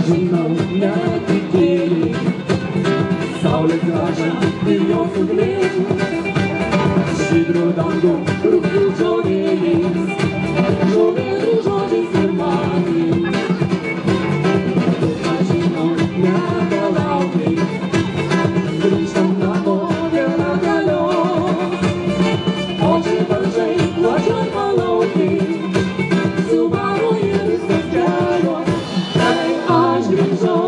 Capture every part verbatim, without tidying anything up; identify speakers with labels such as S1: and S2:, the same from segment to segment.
S1: žinau, netikėjai. Saulė gražia, ir jos ugnės, žydru dangu, rugpjūčio vėjais, žolėdų žodžiais ir magiais. Tu žinau, nebelaukiai, grįžtam namo diena galios, o čia varžai plačioj palaukiai, Subaru ir viskas gerios, kai aš grįžau.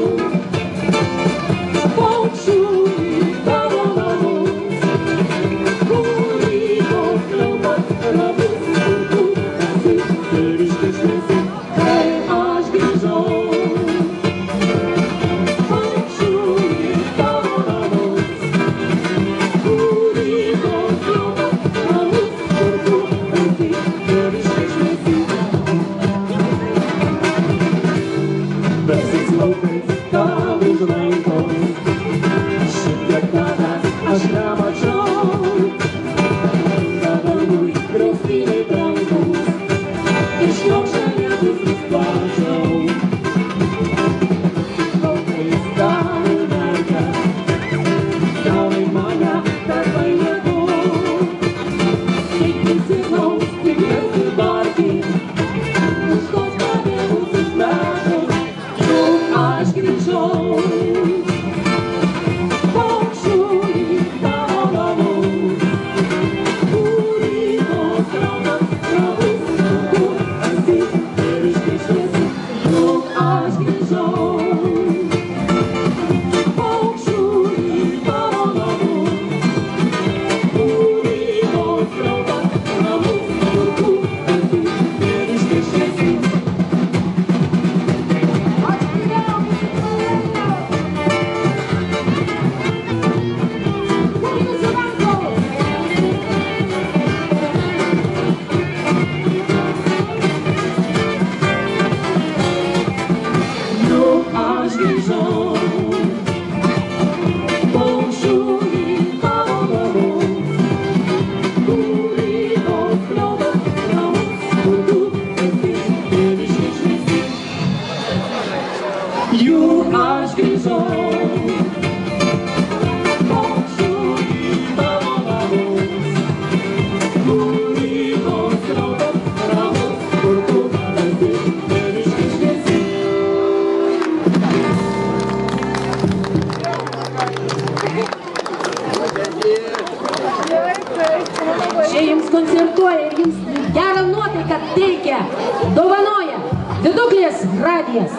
S2: Čia jums koncertuoja ir jums gerą nuotaiką teikia, dovanoja Viduklės radijas.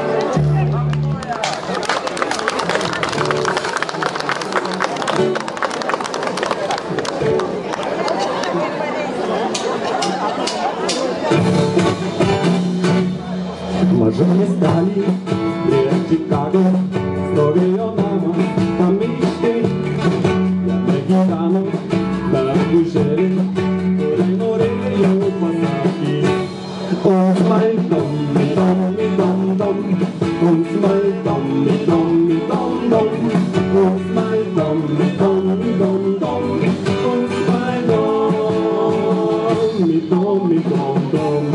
S1: Mažam miestely prie Čikago stovėjo namas pamiškai. Jame gyveno mergužėlė, kuriai norėjau pasakyti. Uns mal dommi, dommi, dom, dom, uns mal dommi, dommi, dom, dom, uns mal dommi, dommi, dom, dom, uns mal dommi, dommi, dom, dom.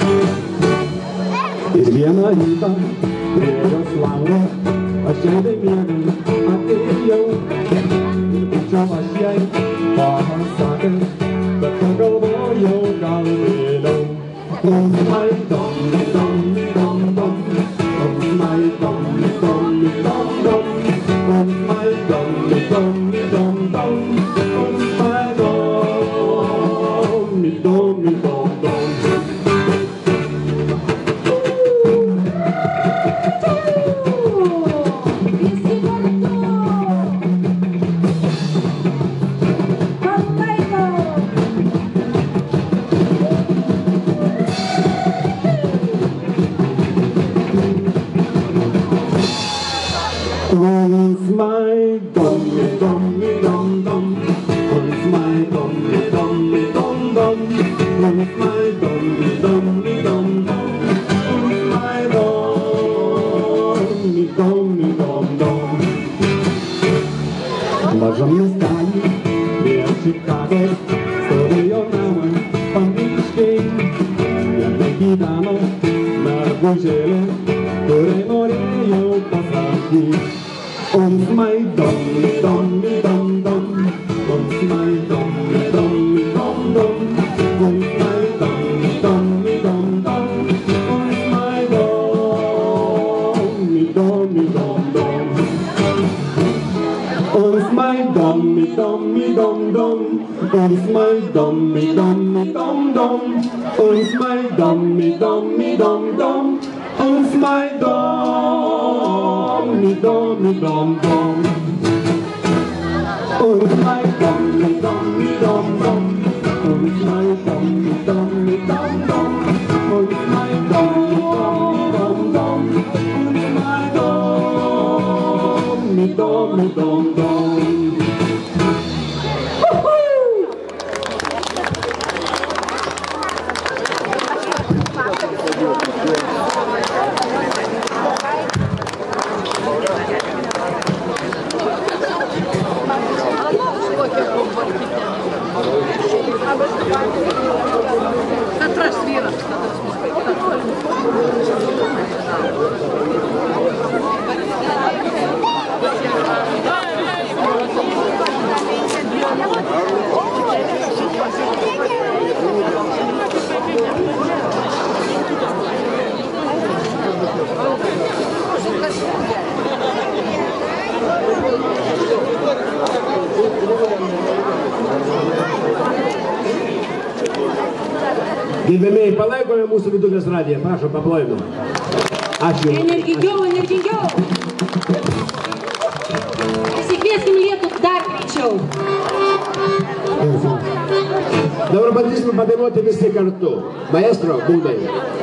S1: Ir vieną rytą prie jos lango aš jai bemiegant atėjau ir būčiau aš jai pasakęs, bet pagalvojau gal vėliau. Uns mal dommi, dommi, dom, dom, uns mal dommi, dommi, dom, dom, uns mal dommi, dommi, dom, dom, uns mal dommi, dommi, dom, dom. Uns mal dommi, dommi, dom, dom, uns mal dommi, dommi, dom, dom, uns mal dommi, dommi, dom, dom, uns mal dommi, dommi, dom, dom. W mažam miestely prie Čikago stovėjo namas pamiškai. Jame gyveno mergužėlė, kuriai norėjau pasakyti. Uns mai domi, domi, dom, dom, uns mai domi, domi, dom, dom, uns mai domi, domi, dom, dom, uns mai domi, domi, dom, dom. Uns mai domi, domi, dom, dom, uns mai domi, domi, dom, dom, uns mai domi, domi, dom, dom, uns mai domi, domi, dom, dom. Uns mai domi, domi, dom, dom, uns mai domi, domi, dom, dom, uns mai domi, domi, dom, dom, uns mai domi, domi, dom, dom.
S3: Gerbėmiai, palaikome mūsų Vidulės radiją. Prašom, paplojimo. Ačiū.
S2: Energingiau, energingiau. Pasikvieskim lietų dar greičiau.
S3: Dabar bandysime padainuoti visi kartu. Maestro, būdai.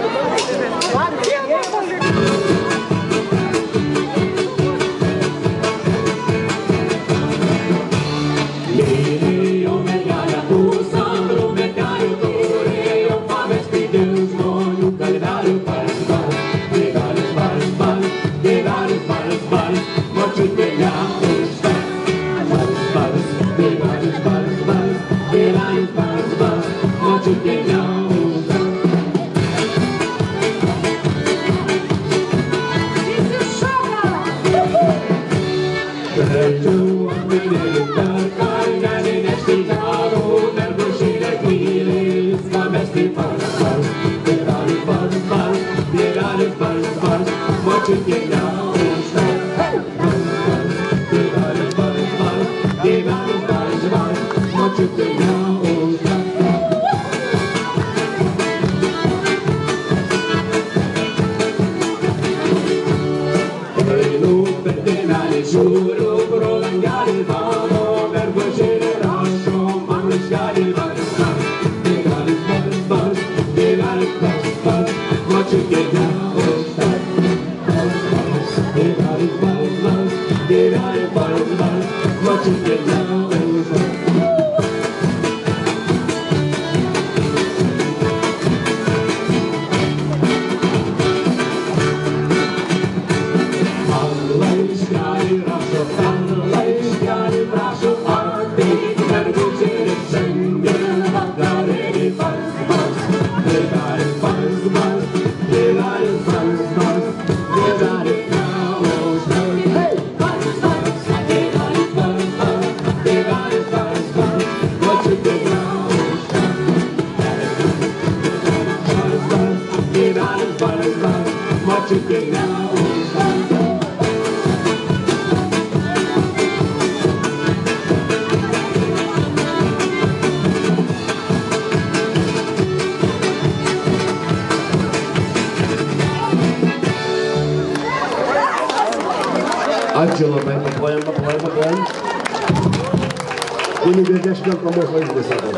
S3: Ačiū labai, paplojam, paplojam, paplojam. Kunigas dešimtą pamos vaizdas sako.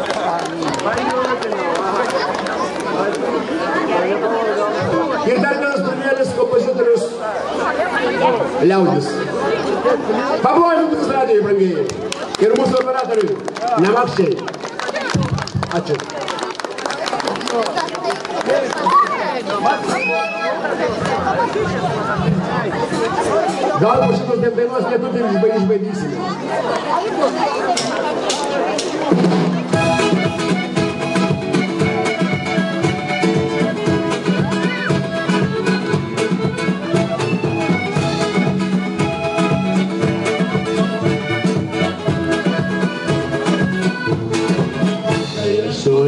S3: Ir dar vienas kūrinėlis, kompozitorius Liaudis. Paplojam mūsų radijai, brangieji. Ir mūsų operatoriui, Nemakščiai. Ačiū. Gal po šitos dainos lietuvių išbaidysime.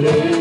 S1: turėjo